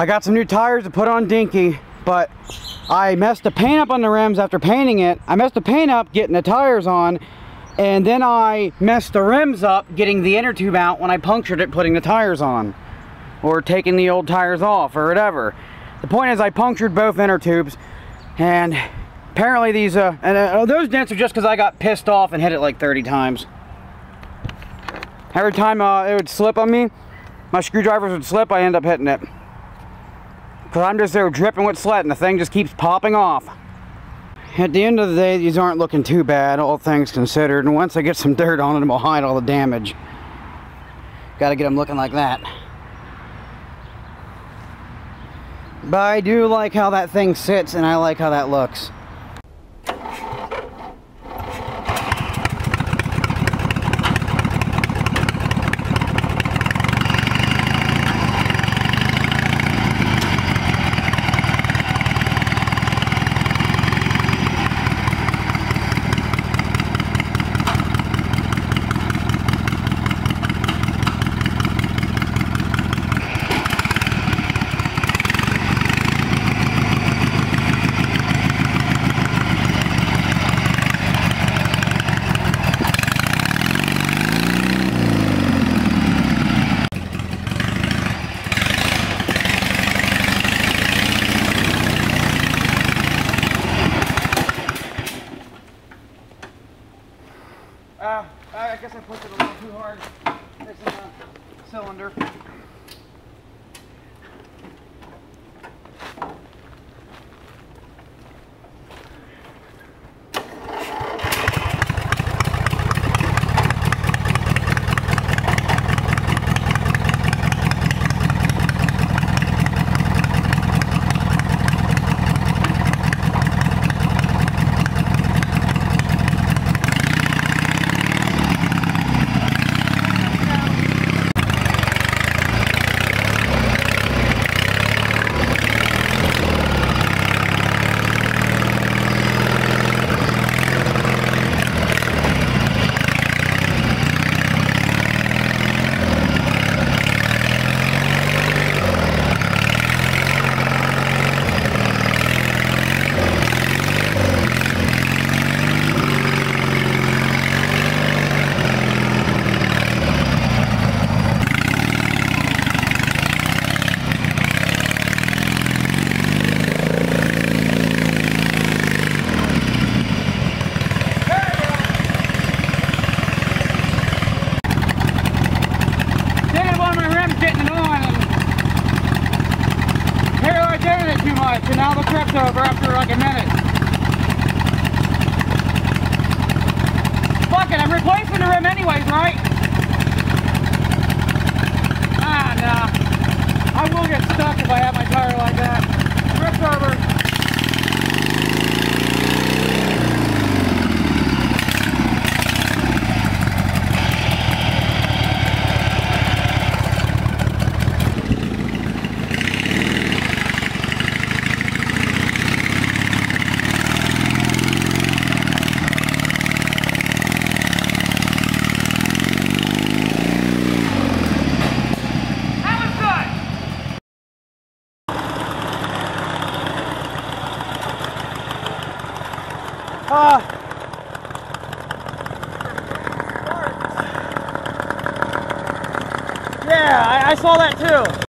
I got some new tires to put on Dinky, but I messed the paint up on the rims after painting it. I messed the paint up getting the tires on, and then I messed the rims up getting the inner tube out when I punctured it putting the tires on, or taking the old tires off, or whatever. The point is I punctured both inner tubes, and apparently these those dents are just because I got pissed off and hit it like 30 times. Every time it would slip on me, my screwdrivers would slip, I end up hitting it. Because I'm just there dripping with sweat and the thing just keeps popping off. At the end of the day, these aren't looking too bad, all things considered. And once I get some dirt on it, it'll hide all the damage. Gotta get them looking like that. But I do like how that thing sits, and I like how that looks. I guess I pushed it a little too hard, fixing the cylinder. And now the trip's over after like a minute. Fuck it, I'm replacing the rim anyways, right? Ah, nah. I will get stuck if I have my tire like that. Trip's over. Yeah, I saw that too.